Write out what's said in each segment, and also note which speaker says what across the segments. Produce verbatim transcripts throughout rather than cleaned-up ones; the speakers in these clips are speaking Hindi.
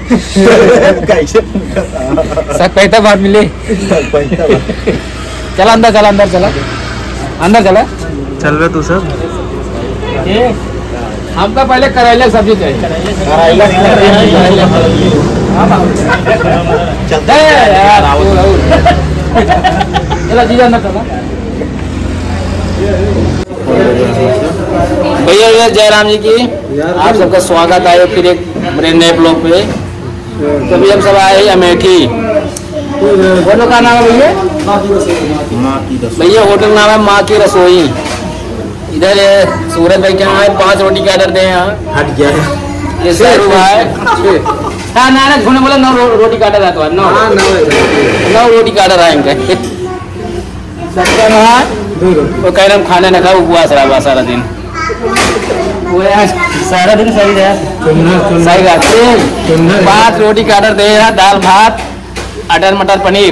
Speaker 1: कैसे
Speaker 2: सब पैसा बात मिले। चला अंदर चला अंदर चला अंदर चला
Speaker 3: चल रहे तू सब
Speaker 2: हमका पहले करेले सब्जी चाहिए। चला जीजा अंदर चला। भैया भैया जयराम जी की आप सबका स्वागत है फिर एक मेरे नए ब्लॉग पे। तो भैया हम सब आए अमेठी। होटल का नाम है भैया भैया होटल नाम है माँ की रसोई। इधर सूरज भाई क्या है पांच रोटी का ऑर्डर दे यहाँ
Speaker 1: हट गया
Speaker 2: ये सर भाई हाँ ना ना झूठे बोला नौ रोटी का ऑर्डर आता है नौ नौ रोटी का ऑर्डर आएंगे सबका ना वो कह रहे हम खाने न खाओ उपवास रहा हुआ सारा दिन वो सारा दिन सही रहा सही बात पाँच रोटी का ऑर्डर दे रहा दाल भात अटर मटर पनीर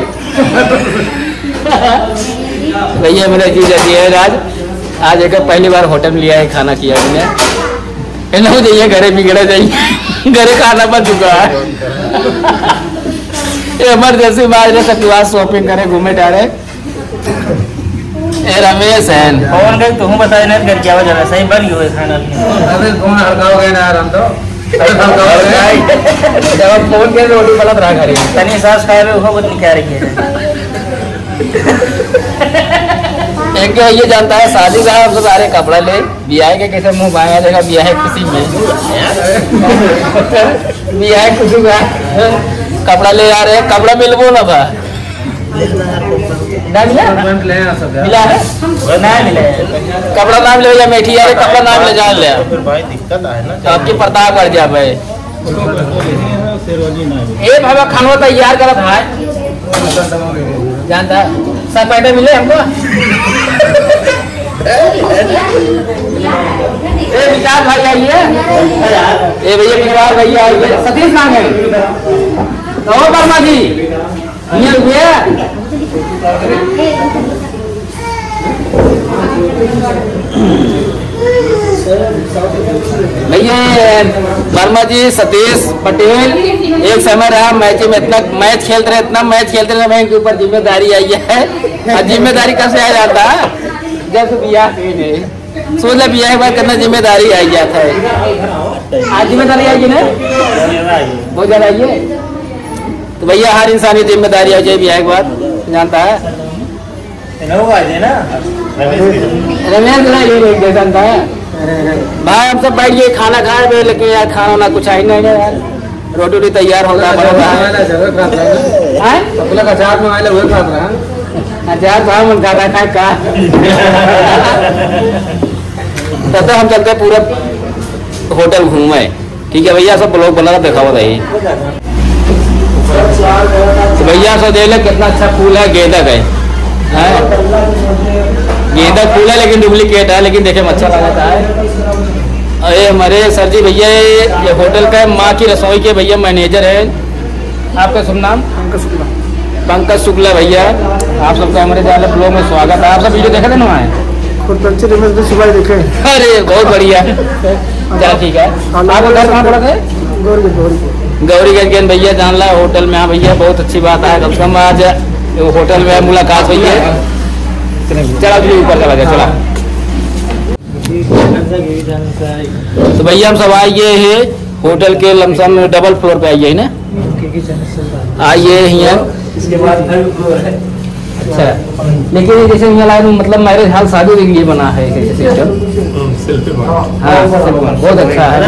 Speaker 2: भैया मेरा चीज ऐसी है आज आज एक पहली बार होटल में लिया है खाना किया मैंने नहीं जाइए घरे बिगड़े जाइए घरे खाना बन चुका है इमरजेंसी बात सब शॉपिंग करे घूमे टारे रमेश है
Speaker 4: कौन गए तुम बताए ना घर क्या वजह सही बन गए खाना
Speaker 2: अरे कौन हड़काओगे ना यार हम तो जब हम फोन के रोटी गलत रहा घरे
Speaker 4: तनी सास खाए में वो बत क्या रही है
Speaker 2: एक ये जानता है शादी का हम सब सारे कपड़ा ले बियाह के कैसे मुंह बाया देखा बियाह किसी में बियाह किसी का कपड़ा ले आ रहे कपड़ा मिलबो ना बा ना मिला मिला है ना मिले कपड़ा ना मिले या मेठी यार कपड़ा ना मिले जान ले
Speaker 1: फिर भाई दिक्कत है ना
Speaker 2: तो आपकी प्रताप बढ़ जा भाई ए बाबा खाना तैयार करा भाई जानता सब पैसे मिले हमको ए विकास भाई आइए ए भैया विकास भैया आइए सतीश नाम है तो वर्मा जी ये रुपया भैया वर्मा जी सतीश पटेल एक समय रहा मैच में इतना मैच खेलते रहे इतना मैच खेलते रहे मैं इनके ऊपर जिम्मेदारी आई है और जिम्मेदारी कैसे आ जाता जब बियाह सोच ले बियाह के बाद करना जिम्मेदारी आई जाता है आज जिम्मेदारी आई ना बहुत ज्यादा आई है तो भैया हर इंसान की जिम्मेदारी आ जाए बियाह के बाद जानता है रमेश ये जानता है भाई हम सब बैठ गए खाना खाए लेकिन यार खाना ना कुछ आई नहीं यार रोटी वोटी तैयार होता है हजार भाव मन खाता है का तो हम चलते पूरा होटल घूमे ठीक है भैया सब ब्लॉग बना देखा बताइए भैया सब देख ले कितना अच्छा फूल है गेंदा का गेंदा फूल है लेकिन डुप्लीकेट है लेकिन देखे में अच्छा लगता है। अरे हमारे सर जी भैया ये होटल का माँ की रसोई के भैया मैनेजर है आपका शुभ नाम पंकज शुक्ला पंकज शुक्ला भैया आप सबका हमारे जाले ब्लॉग में स्वागत है। आप सब वीडियो देखे थे ना सुबह देखे अरे बहुत बढ़िया चलो ठीक है आपको घर कहाँ पड़ा था गौरीगंज के भैया जान ला होटल में हाँ भैया बहुत अच्छी बात है कम से कम आज होटल में मुलाकात हुई है चला ऊपर चला गया चला तो भैया हम सब आइए है होटल के लमसम डबल फ्लोर पे आइए ना आइए यहाँ इसके बाद अच्छा लेकिन जैसे यहाँ लाइन मतलब मैरिज हाल शादी के लिए बना है सिस्टम हाँ बहुत अच्छा है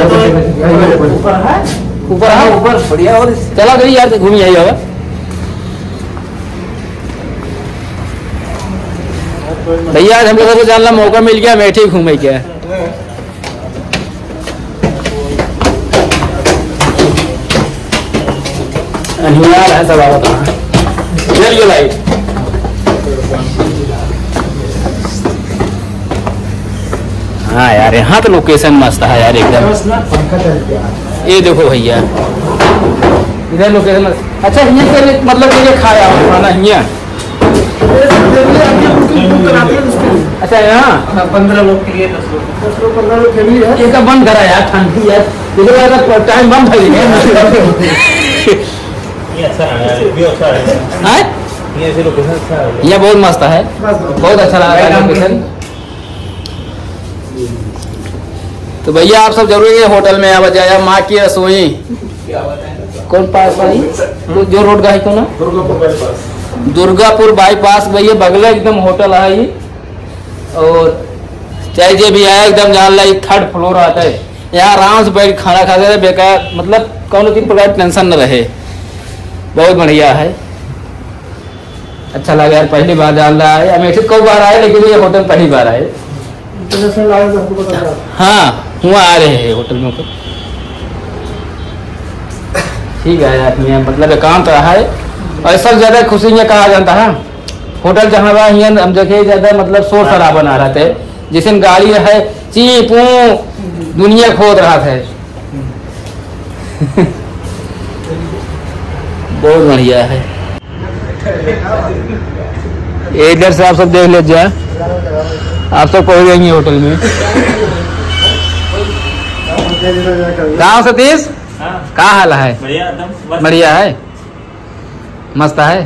Speaker 2: ऊपर हाँ ऊपर बढ़िया और चला करिए यार घूमी आई होगा भैया हम लोगों को जानना मौका मिल गया बैठे घूमे क्या अनिवार्य है सब आवता चलिए लाइट हाँ यार यहाँ तो लोकेशन मस्त है यार एकदम ये देखो भैया इधर लोकेशन अच्छा ये मतलब ये खाया खाना यहाँ अच्छा यहाँ
Speaker 4: पंद्रह लोग के लिए दस लोग
Speaker 2: दस लोग पंद्रह लोग फैमिली है ये तो बंद करा यार ठंडी है टाइम बंद है
Speaker 1: ये अच्छा है, व्यू अच्छा है,
Speaker 2: हैं?
Speaker 1: ये ऐसे लोकेशन अच्छा है।
Speaker 2: ये बहुत मस्त है, बहुत अच्छा लगा है लोकेशन। तो भैया आप सब जरूर ये होटल में आ जाए, माँ की रसोई। कौन पास भाई? वो जो रोड का है कौन? दुर्गापुर बाईपास भैया, बगल एकदम होटल है ये। और चाहे जे भी आया एकदम जान ला थर्ड फ्लोर आता है, यहाँ आराम से बैठ खाना खा रहे, बेकार मतलब कौन तीन प्रकार टेंशन न रहे। बहुत बढ़िया है, अच्छा लगा यार, पहली बार जान रहा है। अमेठी कई बार आए लेकिन ये होटल पहली बार आए। हाँ हुआ आ रहे हैं होटल में। ठीक है यार, मतलब एकांत रहा है और सब ज्यादा खुशी ये कहा जाता है। होटल जहाँ रहा यहाँ हम देखे ज्यादा मतलब शोर शराबा आ रहा थे, जिस दिन गाड़ी है ची पू दुनिया खोद रहा था। बहुत बढ़िया है। इधर से आप सब देख लीजिए, आप सब पहुंच जाएंगे होटल में। गाँव सतीश क्या हाल है?
Speaker 1: बढ़िया एकदम,
Speaker 2: बढ़िया है, मस्त है,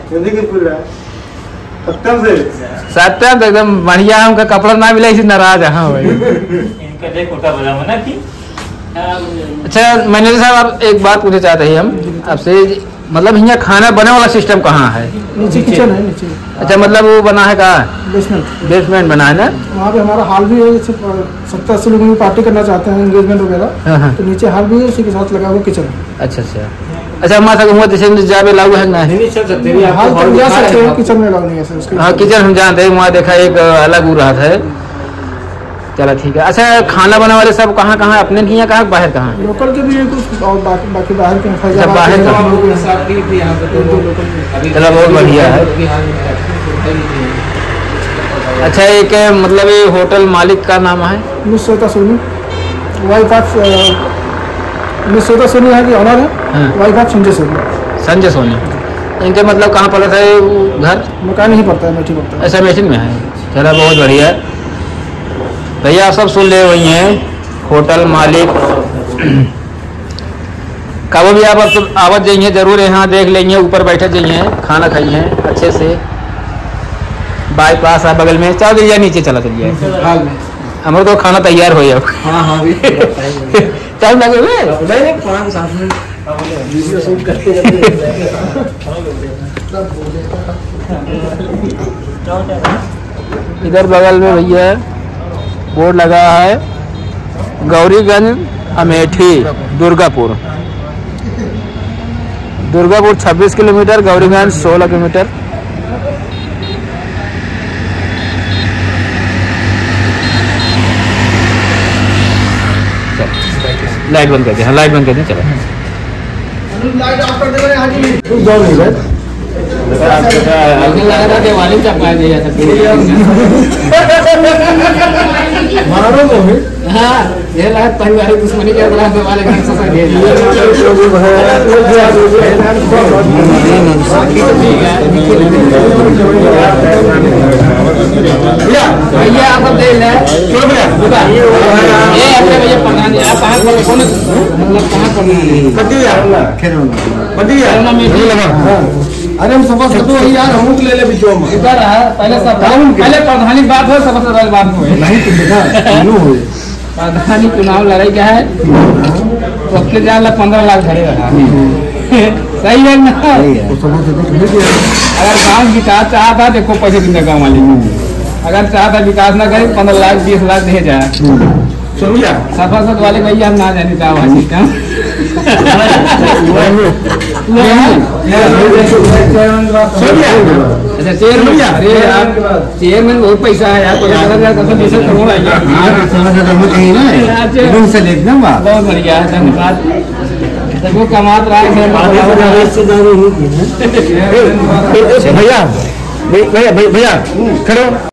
Speaker 2: सत्यम तो एकदम बढ़िया। हमका कपड़ा ना मिला इसी नाराज। हाँ भाई
Speaker 1: इनका देख उल्टा बजा मना की।
Speaker 2: अच्छा मैनेजर साहब, आप एक बात पूछना चाहते हैं हम आपसे, मतलब यहाँ खाना बने वाला सिस्टम कहाँ है?
Speaker 3: नीचे किचन है नीचे।
Speaker 2: अच्छा मतलब वो बना है कहाँ?
Speaker 3: बेसमेंट।
Speaker 2: बेसमेंट बना है ना?
Speaker 3: वहाँ पे हमारा हॉल भी है, जैसे सत्तर अस्सी लोगों की पार्टी करना चाहते हैं, एंगेजमेंट वगैरह,
Speaker 2: हाँ हाँ।
Speaker 3: तो नीचे हॉल भी है, उसी के साथ लगा हुआ किचन है।
Speaker 2: अच्छा अच्छा अच्छा हमारे साथ हुआ जैसे जावे लागू है ना?
Speaker 3: हॉल तक जा सकते हैं, किचन में लागू नहीं है सर उसके।
Speaker 2: हाँ किचन हम जानते हैं, वहाँ देखा एक अलग हो रहा था। चलो ठीक है। अच्छा खाना बनाने वाले सब कहाँ कहाँ, अपने की यहाँ कहाँ, बाहर कहाँ?
Speaker 3: लोकल के भी है कुछ और बाकी बाकी बाहर के
Speaker 2: अच्छा, बाहर का। चलो बहुत बढ़िया है। अच्छा एक मतलब ये होटल मालिक का नाम है?
Speaker 3: Miss Shweta Soni, wife of miss Shweta Soni यहाँ की ऑनर है,
Speaker 2: हाँ।
Speaker 3: Wife of Sanjay Soni.
Speaker 2: संजय सोनी। इनके मतलब कहाँ पड़ा था ये घर?
Speaker 3: मकान नहीं पड़ता है, मेठी पड़ता है।
Speaker 2: ऐसा मेशिन में है। चलो बहुत बढ़िया है भैया, आप सब सुन ले वही हैं होटल मालिक। कभी भी आप अब आवत जाइए जरूर, यहाँ देख लेंगे, ऊपर बैठे जाइए, खाना खाइए अच्छे से। बाईपास है बगल में, चल दीजिए नीचे चला चलिए। हमारे तो खाना तैयार हो गया।
Speaker 3: हाँ हाँ
Speaker 2: टाइम लगे हुए इधर बगल में भैया बोर्ड लगा है, गौरीगंज अमेठी दुर्गापुर। दुर्गापुर छब्बीस किलोमीटर, गौरीगंज सोलह किलोमीटर। लाइट बंद कर दिया, हाँ लाइट बंद कर दिया। चलो
Speaker 3: लाइट ऑफ कर देगा यहाँ की।
Speaker 2: लगा था दिवाली चपका दिया था।
Speaker 3: मारो तो भी।
Speaker 2: हाँ ये लगा पारिवारिक दुश्मनी के बड़ा दिवाली घर से दिया। भैया आप सब देख लें, ये अपने भैया प्रधान जी, आप कहाँ पर कौन मतलब कहाँ पर
Speaker 3: अरे हम सफा से तो यार हम ले ले बिचो में
Speaker 2: इधर है। पहले सब पहले प्रधानी बात हो, सबसे बड़ी बात हो
Speaker 3: नहीं तो देखा नो हो
Speaker 2: प्रधानी चुनाव लड़ाई क्या है तो अपने जान ला पंद्रह लाख धरे रहा। सही है ना? अगर गाँव विकास चाहता देखो पैसे कितने गाँव वाले, अगर चाहता विकास ना करे पंद्रह लाख बीस लाख दे जाए। सभासद वाले भैया हम ना जाने चाहो अच्छा चेयरमैन, अरे यार चेयरमैन बहुत पैसा है यार, बहुत बढ़िया है, धन्यवाद। वो कमात रहा है
Speaker 3: भैया भैया भैया खड़ो।